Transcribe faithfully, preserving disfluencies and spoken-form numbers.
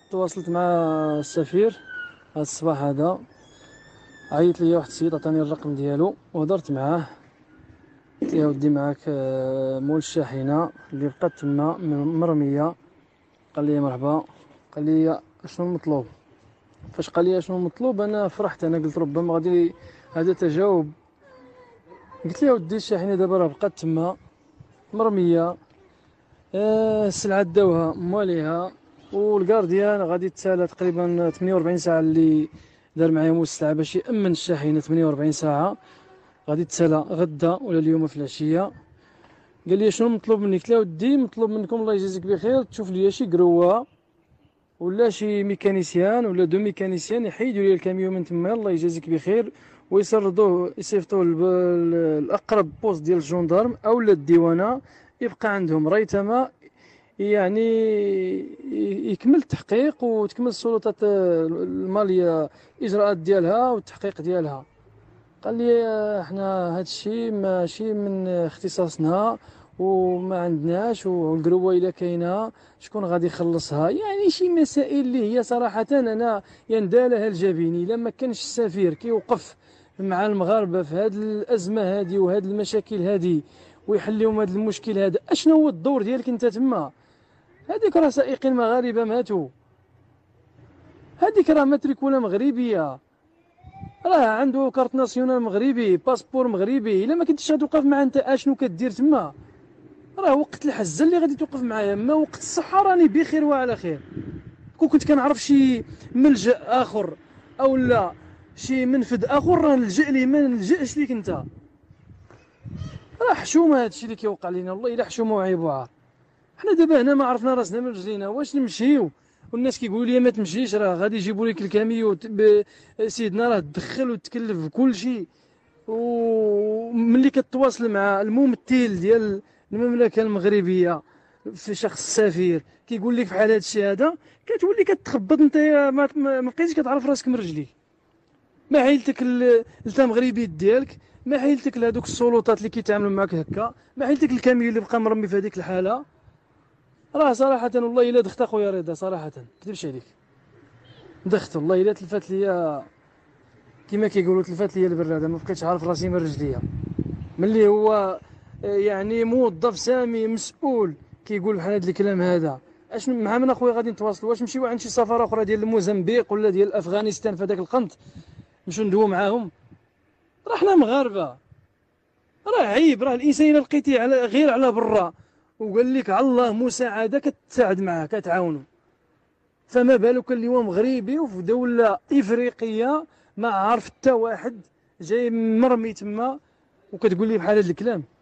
تواصلت مع السفير هذا الصباح هذا. عيط لي واحد السيد عطاني الرقم ديالو وهضرت معاه. قلت له ودي معاك آه، مول الشاحنه اللي بقات تما مرميه. قال لي مرحبا. قال لي شنو المطلوب؟ فاش قال لي شنو المطلوب انا فرحت، انا قلت ربما غادي هذا تجاوب. قلت له ودي الشاحنه دابا راه بقات تما مرميه، آه، السلعه داوها مواليها، والكارديان غادي تسالى تقريبا ثمانية وأربعين ساعه اللي دار معاهم السلعه باش يامن الشاحنه. ثمانية وأربعين ساعه غادي تسالى غدا ولا اليوم في العشيه. قال لي شنو مطلوب مني؟ قلت له ودي مطلوب منكم الله يجازيك بخير تشوف لي شي قروه ولا شي ميكانيسيان ولا دو ميكانيسيان يحيدوا لي الكاميون من تما الله يجازيك بخير، ويسردوه يصيفطوه الاقرب بوست ديال الجندرم او الديوانه يبقى عندهم ريتما يعني يكمل التحقيق وتكمل السلطات الماليه الاجراءات ديالها والتحقيق ديالها. قال لي احنا هذا الشيء ماشي من اختصاصنا وما عندناش، والقروه الا كاينه شكون غادي يخلصها؟ يعني شي مسائل اللي هي صراحه انا يندالها الجبيني. لما كانش السفير كيوقف مع المغاربه في هذه الازمه هذه وهذه المشاكل هذه ويحل لهم هذا المشكل هذا، اشنو هو الدور ديالك انت تما؟ هذيك راه سائقين مغاربه ماتوا، هذيك راه ماتريكوله مغربيه، راه عنده كارت ناسيونال مغربي، باسبور مغربي. الا ما كنتش غتوقف معاه انت اشنو كدير تما؟ راه وقت الحزه اللي غادي توقف معايا، ما وقت الصحه راني بخير وعلى خير. كون كنت كنعرف شي ملجا اخر او لا شي منفذ اخر راه نلجا ليه، ما نلجاش ليك انت. راه حشومه هادشي اللي كيوقع لينا، والله الا حشومه وعيب وعار. حنا دابا هنا ما عرفنا راسنا من رجلينا، واش نمشيو والناس كيقولوا لي ما تمشيش راه غادي يجيبوا لك الكاميو سيدنا راه تدخل وتكلف بكل شيء. وملي كتواصل مع الممثل ديال المملكه المغربيه في شخص السفير كيقول لك بحال هذا الشيء هذا، كتولي كتخبط انت ما, ما بقيتيش كتعرف راسك من رجليك. ما حيلتك انت مغربي ديالك، ما حيلتك لهذوك السلطات اللي كيتعاملوا معك هكا، ما حيلتك الكاميو اللي بقى مرمي في هذيك الحاله. راه صراحه والله الا دخت اخويا رضا، صراحه كذبش عليك دخت والله الا تلفات ليا كما كيقولوا تلفات ليا البراده، ما بقيتش عارف راسي من رجليا. ملي هو يعني موظف سامي مسؤول كيقول بحال هذا الكلام هذا، اش مع من اخويا غادي نتواصلوا؟ واش نمشيو عند شي سفاره اخرى ديال الموزمبيق ولا ديال افغانستان في هذاك القنت نمشيو ندويو معاهم؟ راه حنا مغاربه، راه عيب. راه الانسان الا لقيتيه على غير على برا وقال لك على الله مساعده كتساعد معاه كتعاونوا، فما بالك اللي هو مغربي وفي دوله افريقيه ما عارف حتى واحد جاي مرمي تما وكتقول لي بحال هذا الكلام؟